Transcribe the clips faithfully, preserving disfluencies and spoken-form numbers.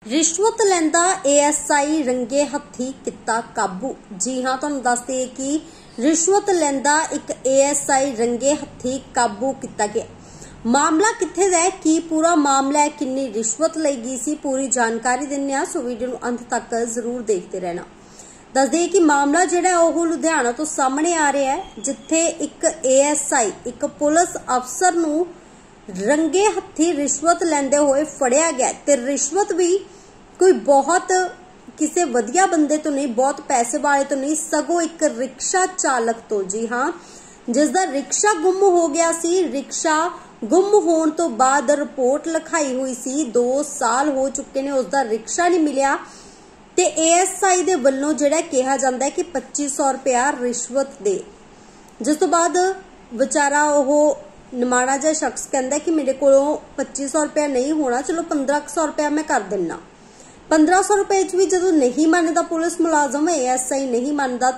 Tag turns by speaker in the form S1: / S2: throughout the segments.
S1: रिश्वत लैंदा एएसआई रंगे हत्थी किता काबू। जी हाँ, तुहानूं दस दईए कि रिश्वत लैंदा एक एएसआई रंगे हत्थी काबू किया गया। मामला कित्थे दा है, की पूरा मामला है, किन्नी रिश्वत लई गई सी, पूरी जानकारी दिंदे आ। सो वीडियो नूं अंत तक जरूर देखते रहना। दस दईए कि मामला जिहड़ा है ओह लुधियाना तो सामने आ रहा है, जिथे एक एएसआई एक पुलिस अफसर नूं रंगे हत्थी रिश्वत लैंदे होए फड़िया गया। ते रिश्वत भी कोई बहुत किसी वधिया बंदे तो नहीं, बहुत पैसे वाले तो नहीं, सगों एक रिक्शा चालक तो। जी हाँ, जिसका रिक्शा गुम हो गया सी। रिक्शा गुम होने तो बाद रिपोर्ट लिखाई हुई सी, दो साल हो चुके ने, उसका रिक्शा नहीं मिलिया। ते एएसआई दे वल्लों जिहड़ा कहा जाता है कि पच्चीस सौ रुपया रिश्वत दे, जिस तो बाद बेचारा ओह निमाणा जिहा शख्स कहता कि मेरे को पच्चीस सौ रुपया नहीं होना, चलो पंद्रह सौ रुपया मैं कर देना। पंद्रह सौ रुपए च भी जो नहीं मानता पुलिस मुलाजम, एएसआई नहीं मानता,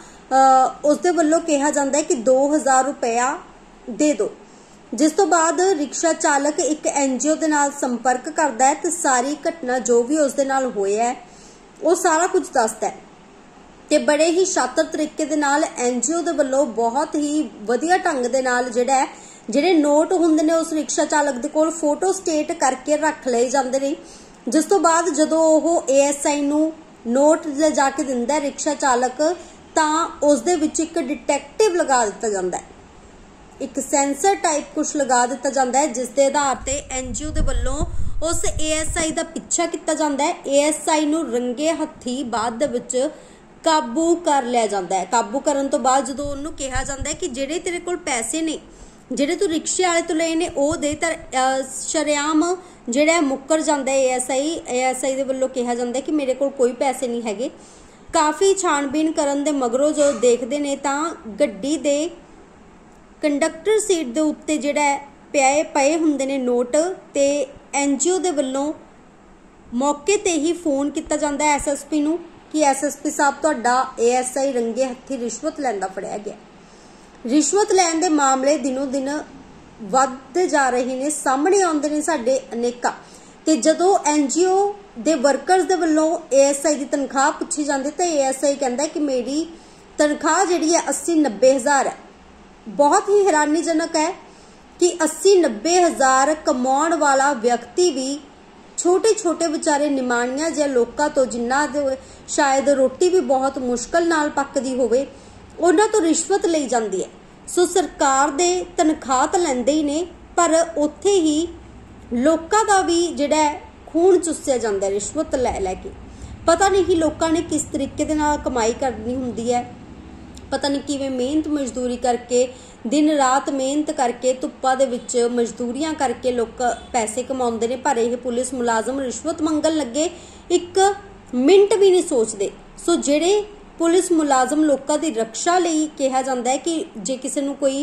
S1: तो उसके वल्लों कहा जाता है कि दो हजार रुपया दे दो। जिस तो बाद रिक्शा चालक एक एनजीओ के नाल संपर्क करता है, तो सारी घटना जो भी उसके नाल होया है वो सारा कुछ दसदा है। ते बड़े ही शातिर तरीके दे नाल एनजीओ दे वल्लों बहुत ही वधिया ढंग दे नाल जिहड़ा है जिहड़े नोट हुंदे ने उस रिक्शा चालक दे कोल फोटो स्टेट करके रख लए जांदे ने। जिस तो बाद जदों ओह एएसआई नूं नोट ले जाके दिंदा रिक्शा चालक, तां उस दे विच एक डिटेक्टिव लगा दिता जांदा है, एक सेंसर टाइप कुछ लगा दिता जांदा है, जिस दे आधार ते एनजीओ दे वल्लों उस एएसआई दा पिछा किया जांदा है। एएसआई नूं रंगे हत्थी बाद दे विच काबू कर लिया जाता है। काबू करन तो बाद जदों उहनूं कहा जाता है कि जिहड़े तेरे कोल पैसे ने, जिहड़े तू रिक्शे वाले तो लए ने, ओह दे, तां शरेआम जिहड़ा मुक्कर जांदा है एएसआई। एएसआई दे वल्लों कहा जाता है कि मेरे कोल कोई पैसे नहीं हैगे। काफ़ी छाणबीन करन दे मगरों जो देखदे ने तां गड्डी दे कंडक्टर सीट दे उत्ते जिहड़ा पए पए हुंदे ने नोट, ते एनजीओ दे वल्लों मौके ते ही फोन किया जाता है एसएसपी नूं कि एसएसपी साहब तुहाडा एएसआई रंगे हत्थी रिश्वत लैंदा फड़िया गया। रिश्वत लैण दे मामले दिनों दिन वधदे जा रहे ने, सामने आउंदे ने साडे अनेका। ते जदों एनजीओ दे वर्करस दे वल्लों एएसआई की तनख्वाह पुछी जाती, तो एएसआई कहता कि मेरी तनख्वाह जिहड़ी है अस्सी नब्बे हज़ार है। बहुत ही हैरानीजनक है कि अस्सी नब्बे हज़ार कमाउण वाला व्यक्ति भी छोटे छोटे बेचारे निमाणिया जिहा लोकां तो, जिन्हां दे शायद रोटी भी बहुत मुश्किल नाल पकदी होवे, उन्हां तो रिश्वत लई जांदी है। सो सरकार दे तनख्वाह तो लैंदे ही ने, पर उत्थे ही लोकां दा भी जिहड़ा खून चुस्सिया जांदा रिश्वत लै लैके। पता नहीं लोकां ने किस तरीके दे नाल कमाई करनी हुंदी है, पता नहीं किवें मेहनत मजदूरी करके, दिन रात मेहनत करके, धुप्पा दे विच मजदूरियां करके लोग पैसे कमाउंदे ने, पर यह पुलिस मुलाजम रिश्वत मंगन लगे एक मिनट भी नहीं सोचते। सो जिहड़े पुलिस मुलाजम लोगों की रक्षा लई कहा जाता है कि जे किसी नूं कोई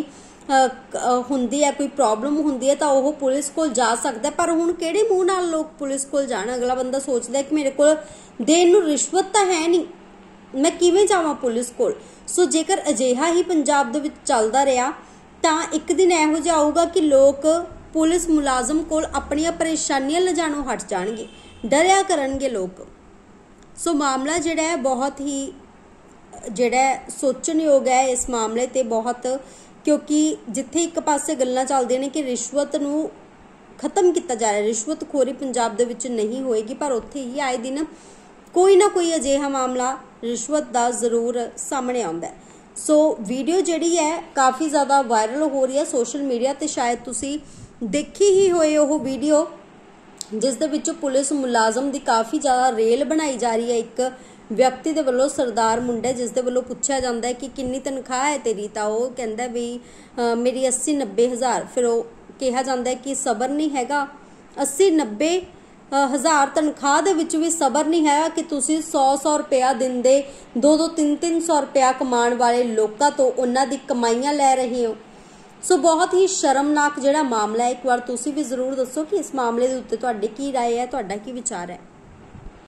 S1: हुंदी है, कोई प्रॉब्लम हुंदी है, तो वह पुलिस कोल जा सकता है। पर हुण किहड़े मूँह नाल लोग पुलिस कोल जाण? अगला बंदा सोचता है कि मेरे कोल देण नूं रिश्वत तां है नहीं, मैं किवें जावां पुलिस कोल? सो जेकर अजिहा ही पंजाब दे विच चलदा रहा, तां एक दिन इहो जिहा आऊगा कि लोग पुलिस मुलाजम कोल अपणियां परेशानियां लिजाणों हट जाणगे, डरिया करनगे लोग। सो मामला जिहड़ा है बहुत ही जिहड़ा सोचण योग है इस मामले ते बहुत, क्योंकि जिथे एक पासे गल्लां चलदियां ने कि रिश्वत नूं खत्म किया जा रहा है, रिश्वतखोरी पंजाब दे विच नहीं होएगी, पर उत्थे ही आए दिन कोई ना कोई अजिहा मामला रिश्वत का जरूर सामने आउंदा है। सो वीडियो जिहड़ी है काफ़ी ज़्यादा वायरल हो रही है सोशल मीडिया ते, शायद तुसी देखी ही होए वो वीडियो जिस दे विच पुलिस मुलाजम की काफ़ी ज़्यादा रेल बनाई जा रही है। एक व्यक्ति दे वल्लों सरदार मुंडा जिस दे वल्लों पुछया जाता है कि किन्नी तनख्वाह है तेरी, तो वो कहता भी आ, मेरी अस्सी नब्बे हज़ार। फिर वो कहा जाता है कि सबर नहीं हैगा, अस्सी नब्बे हज़ार तनख्वाह दे विच भी सबर नहीं है कि तुसी सौ सौ रुपया दिन दे दो दो तीन तीन सौ रुपया कमाने वाले लोगों तो उन्हां दी कमाइयां लै रहे हो। सो बहुत ही शर्मनाक जिहड़ा मामला है। एक बार तुसी भी जरूर दसो कि इस मामले दे उत्ते तुहाडी की राय है, तुहाडा की विचार है।